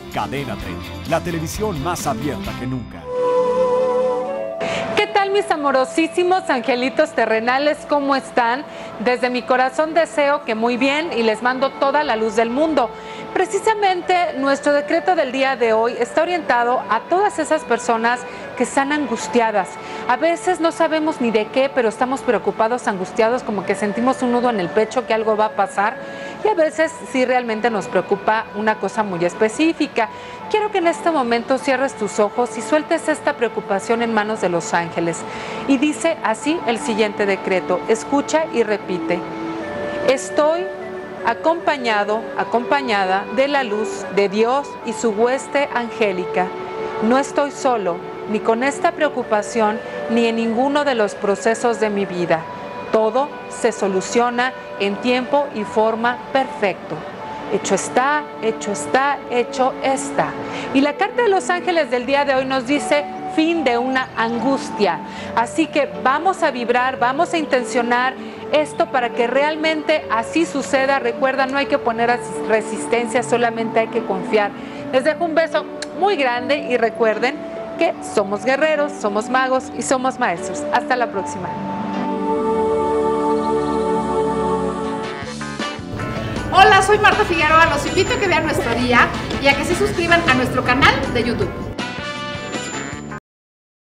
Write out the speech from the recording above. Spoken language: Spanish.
Cadena 30, la televisión más abierta que nunca. ¿Qué tal, mis amorosísimos angelitos terrenales? ¿Cómo están? Desde mi corazón deseo que muy bien y les mando toda la luz del mundo. Precisamente nuestro decreto del día de hoy está orientado a todas esas personas que están angustiadas. A veces no sabemos ni de qué, pero estamos preocupados, angustiados, como que sentimos un nudo en el pecho, que algo va a pasar. Y a veces sí realmente nos preocupa una cosa muy específica. Quiero que en este momento cierres tus ojos y sueltes esta preocupación en manos de los ángeles. Y dice así el siguiente decreto. Escucha y repite. Estoy acompañada de la luz de Dios y su hueste angélica. No estoy solo, ni con esta preocupación, ni en ninguno de los procesos de mi vida. Todo se soluciona en tiempo y forma perfecto. Hecho está, hecho está, hecho está. Y la carta de los ángeles del día de hoy nos dice fin de una angustia. Así que vamos a vibrar, vamos a intencionar esto para que realmente así suceda. Recuerda, no hay que poner resistencia, solamente hay que confiar. Les dejo un beso muy grande y recuerden que somos guerreros, somos magos y somos maestros. Hasta la próxima. Hola, soy Marta Figueroa. Los invito a que vean nuestro día y a que se suscriban a nuestro canal de YouTube.